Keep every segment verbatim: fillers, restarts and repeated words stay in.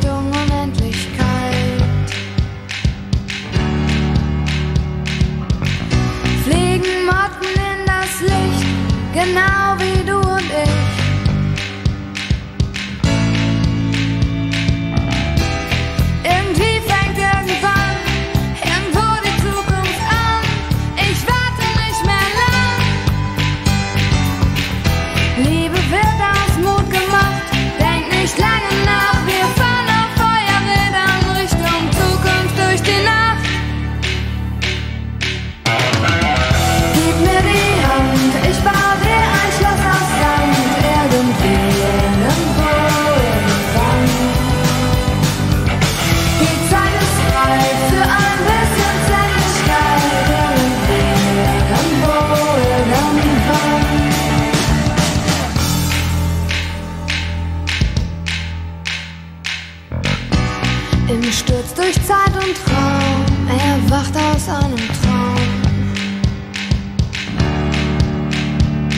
Richtung Unendlichkeit. Fliegen Motten in das Licht, genau wie du und ich. Irgendwie fängt irgendwann irgendwo die Zukunft an. Ich warte nicht mehr lang. Liebe wird aus Mut gemacht, denk nicht lange nach. Wir fahren auf Feuerrädern Richtung Zukunft durch die Nacht. Gib mir die Hand, ich baue dir ein Schloss aus Sand. Irgendwie, irgendwo, irgendwann. Die Zeit ist reif für ein bisschen Zärtlichkeit. Irgendwie, irgendwo, irgendwann. Im Sturz durch Zeit und Raum, er wacht aus einem Traum.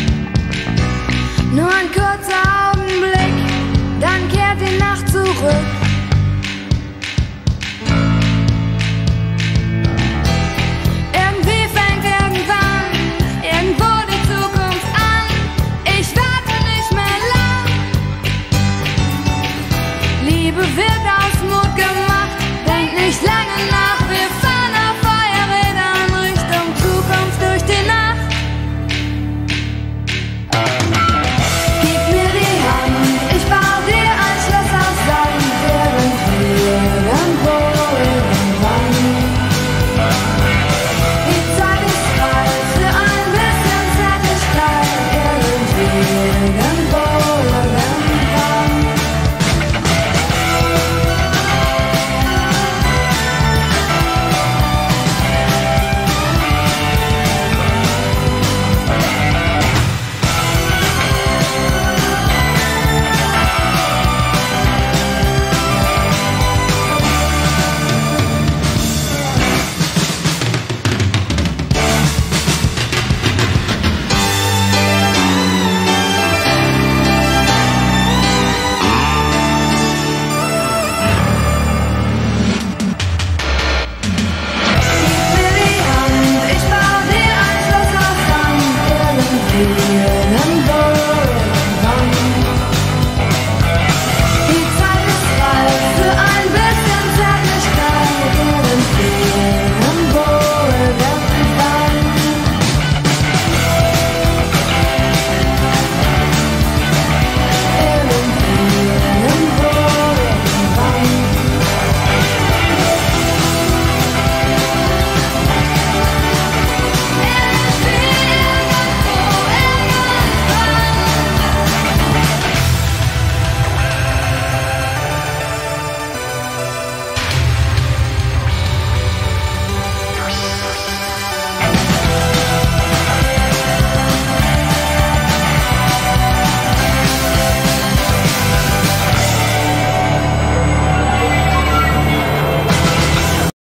Nur ein kurzer Augenblick, dann kehrt die Nacht zurück.